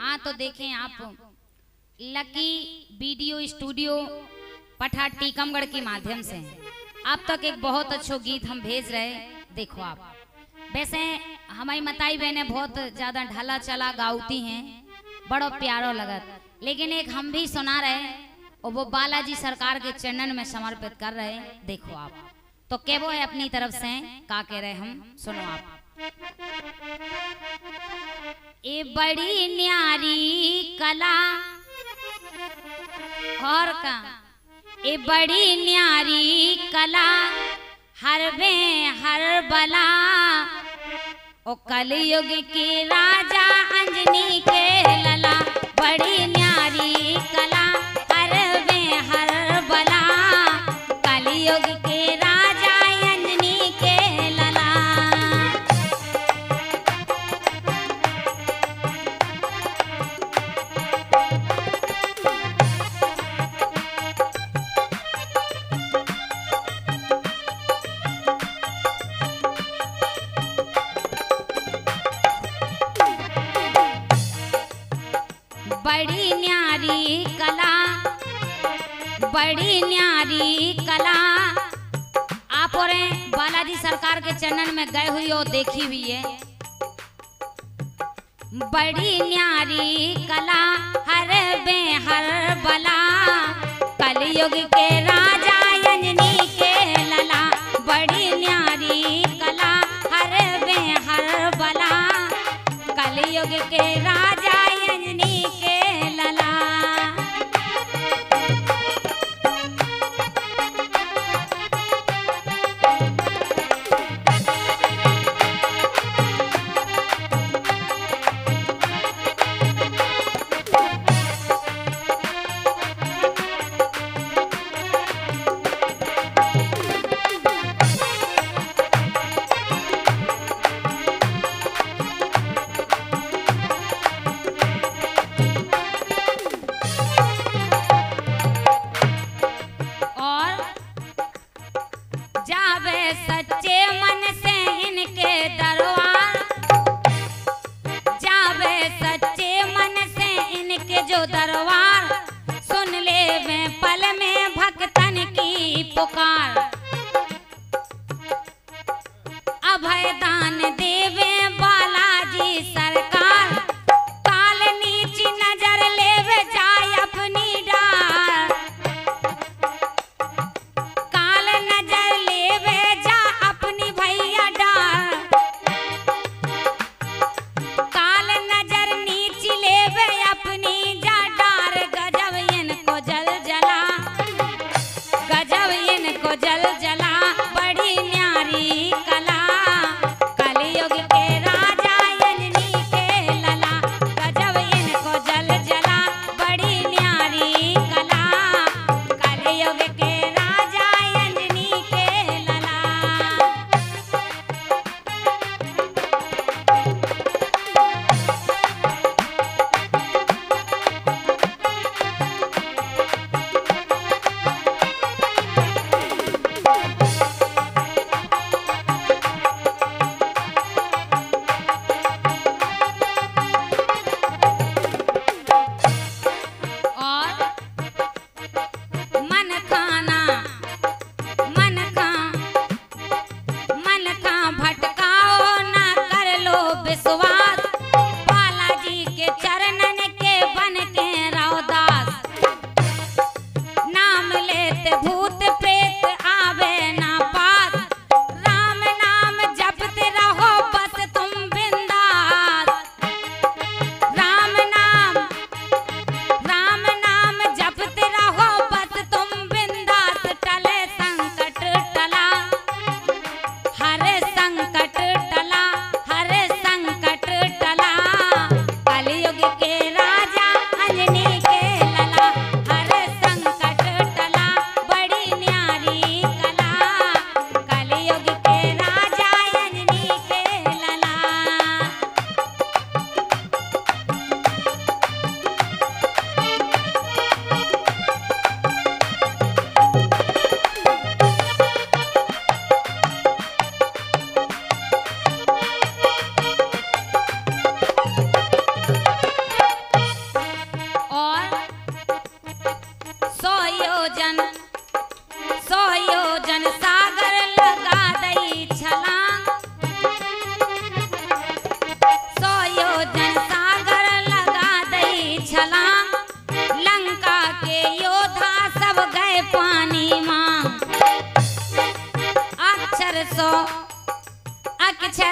हाँ तो देखें आप लकी वीडियो स्टूडियो पठा टीकमगढ़ के माध्यम से अब तक एक बहुत अच्छा गीत हम भेज रहे। देखो आप, वैसे हमारी मताई बहनें बहुत ज्यादा ढाला चला गाउती हैं, बड़ा प्यारो लगत, लेकिन एक हम भी सुना रहे और वो बालाजी सरकार के चरणन में समर्पित कर रहे। देखो आप तो के वो है अपनी तरफ से का कह रहे हम, सुनो आप। ए बड़ी न्यारी कला और का, ए बड़ी न्यारी कला हर में हर बला, ओ कलयुग के राजा अंजनी के लला, बड़ी न्यारी कला हर में हर बला, कलयुग के राजा अंजनी के लला। बड़ी न्यारी कला, बड़ी न्यारी कला, आप और बालाजी सरकार के चरणन में गए हुई और देखी हुई है। बड़ी न्यारी कला हर में हर बला, कलयुग के राजा अंजनी के लला, बड़ी न्यारी कला हर में हर बला, कलयुग के राजा अंजनी के लला।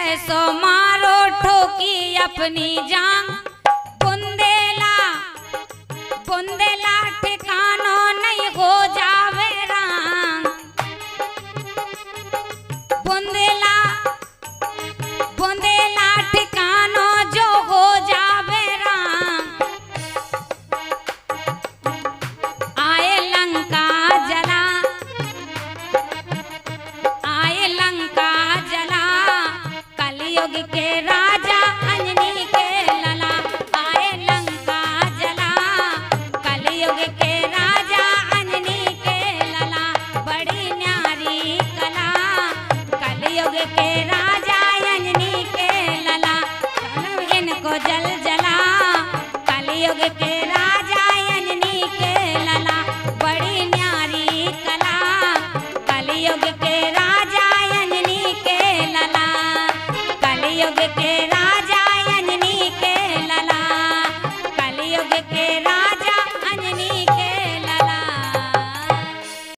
सो मारो ठोकी अपनी जान, बुंदेला बुंदेला ठिकानो नहीं हो जावे राम, बुंदेला बुंदेला ठिकानो जो हो जावे राम। आए लंका जला, आए लंका जला, कलयुग के राजा अंजनी के लला। आए लंका जला, कलयुग के राजा अंजनी के लला। बड़ी न्यारी कला कलयुग के राजा